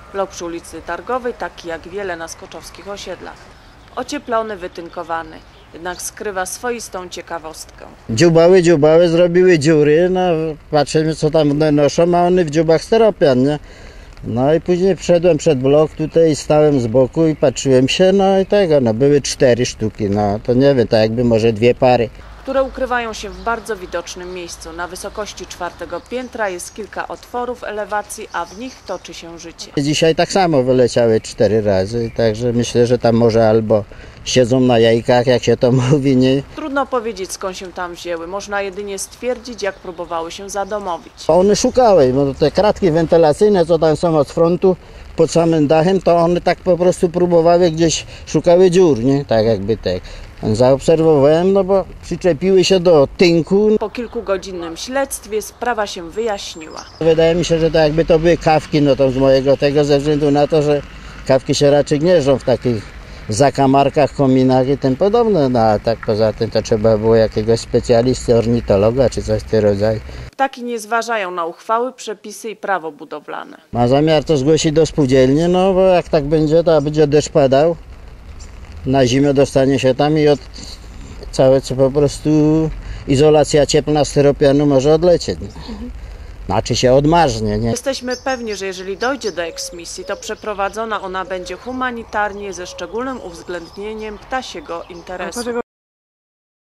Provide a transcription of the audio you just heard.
Blok przy ulicy Targowej, taki jak wiele na skoczowskich osiedlach. Ocieplony, wytynkowany, jednak skrywa swoistą ciekawostkę. Dziubały zrobiły dziury, no patrzymy co tam noszą, a one w dziubach steropian, nie? No i później wszedłem przed blok tutaj, stałem z boku i patrzyłem się, no i tego, no były 4 sztuki, no to nie wiem, tak jakby może 2 pary. Które ukrywają się w bardzo widocznym miejscu. Na wysokości 4. piętra jest kilka otworów elewacji, a w nich toczy się życie. Dzisiaj tak samo wyleciały 4 razy, także myślę, że tam może albo siedzą na jajkach, jak się to mówi, nie? Trudno powiedzieć, skąd się tam wzięły. Można jedynie stwierdzić, jak próbowały się zadomowić. One szukały, bo te kratki wentylacyjne, co tam są od frontu, pod samym dachem, to one tak po prostu próbowały gdzieś, szukały dziur, nie? Tak jakby tak. Zaobserwowałem, no bo przyczepiły się do tynku. Po kilkugodzinnym śledztwie sprawa się wyjaśniła. Wydaje mi się, że to jakby to były kawki, no to z mojego tego, ze względu na to, że kawki się raczej gnieżdżą w takich zakamarkach, kominach i tym podobne, no a tak poza tym to trzeba było jakiegoś specjalisty, ornitologa czy coś w tym rodzaju. Ptaki nie zważają na uchwały, przepisy i prawo budowlane. Ma zamiar to zgłosić do spółdzielni, no bo jak tak będzie, to będzie deszcz padał, na zimę dostanie się tam i całe co po prostu izolacja cieplna styropianu może odlecieć. Znaczy się odmarznie, nie? Jesteśmy pewni, że jeżeli dojdzie do eksmisji, to przeprowadzona ona będzie humanitarnie ze szczególnym uwzględnieniem ptasiego interesu.